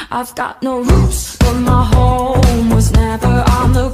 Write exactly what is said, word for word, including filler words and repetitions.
I've got no roots, but my home was never on the